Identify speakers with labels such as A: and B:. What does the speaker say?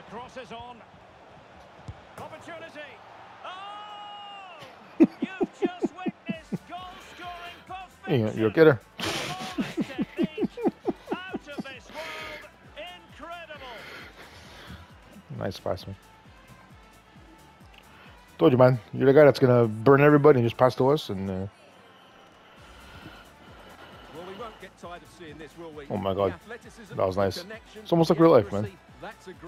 A: Crosses on. Opportunity. Oh! You've just witnessed goal-scoring perfection.
B: You'll get her.
A: Flawless technique. Out of this world. Incredible.
B: Nice pass, man. Told you, man. You're the guy that's gonna burn everybody and just pass to us. And
C: Well, we won't get tired of seeing this, will we?
B: oh my God, that was nice. It's almost like real life, man.